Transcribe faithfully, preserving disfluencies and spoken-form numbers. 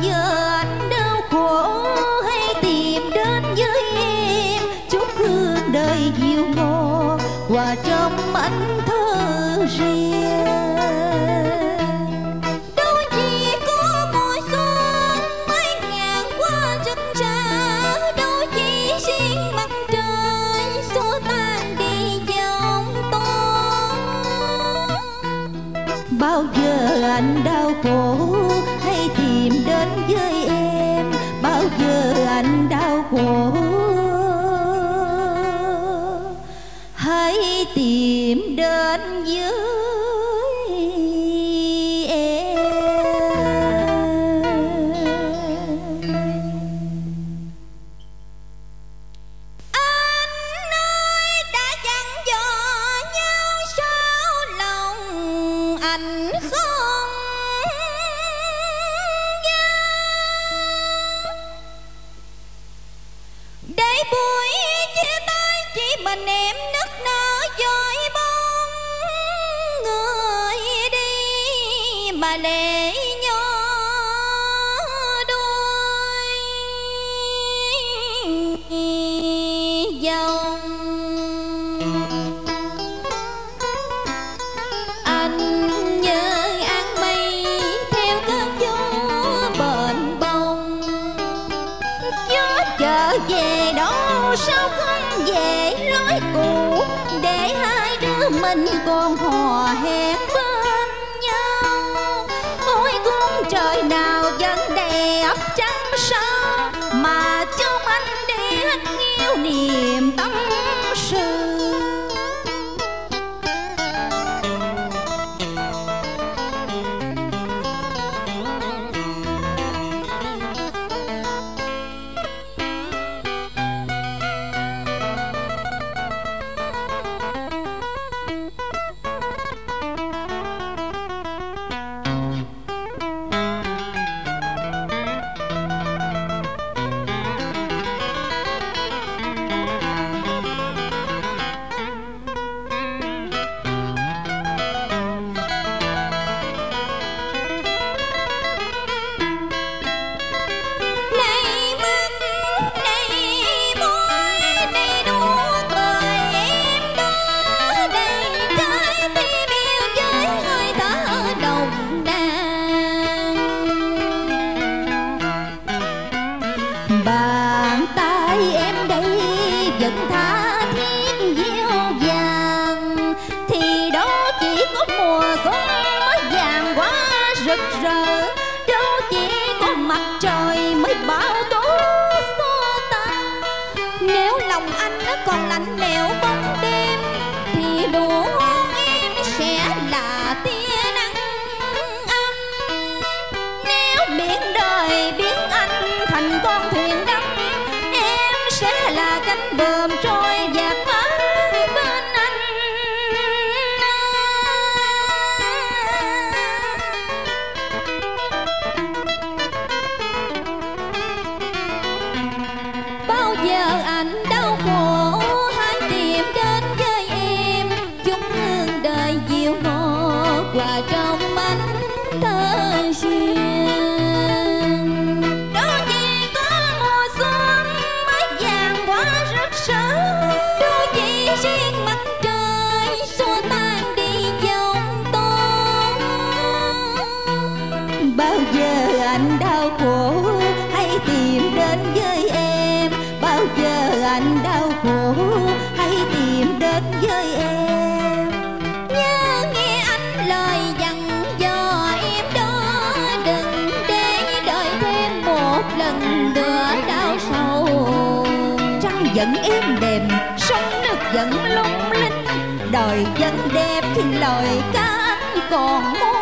giờ anh đau khổ hãy tìm đến với em, chút hương đời dịu ngọt hòa trong anh thơ riêng. Đâu chỉ có mùa xuân mấy ngàn hoa rực rỡ, đâu chỉ riêng mặt trời xua tan đi giông tố. Bao giờ anh đau khổ hãy tìm đến với em, bao giờ anh đau khổ hãy tìm đến với em. Anh ơi đã dặn dò nhau sao lòng anh không nhớ, để buổi chia tay chỉ mình em nức nở dõi bóng người đi mà lệ nhỏ đôi dòng. Anh nhớ áng mây theo cơn gió bền bông, Gió trở về đâu sao không về lối cũ, để hai đứa mình còn hò hẹn bên nhau. Ôi cung trời nào vẫn đẹp trăng sao, mà trong anh để yêu niềm tâm sự. này mắt này môi này nụ cười em đó, đây trái tim yêu với hơi thở nồng nàn. Bàn tay em đây vẫn tha thiết dịu dàng, thì đó chỉ có mùa xuân mới vàng quá rực rỡ, đâu chỉ có mặt trời mới bão tố xô tan. Nếu lòng anh nó còn lạnh lẽo bóng đêm, thì nụ hôn em sẽ là tia nắng ấm. Nếu biển đời biến anh thành con thuyền đắm, em sẽ là cánh buồm trôi dạt mãi bên anh. Bao giờ anh đau khổ hãy tìm đến với em, chút hương đời dịu ngọt hòa trong ánh thơ riêng. Đâu chỉ có mùa xuân mới vàng quá rực rỡ, Đâu chỉ riêng mặt trời xua tan đi giông tố. bao giờ anh đau khổ hãy tìm đến với em, bao giờ anh đau khổ hãy tìm đến với em. Nhớ nghe anh lời dặn dò em đó, đừng để đợi thêm một lần nữa đau sầu. Trăng vẫn êm đềm, sóng nước vẫn lung linh, đời vẫn đẹp thì lời ca anh còn muốn.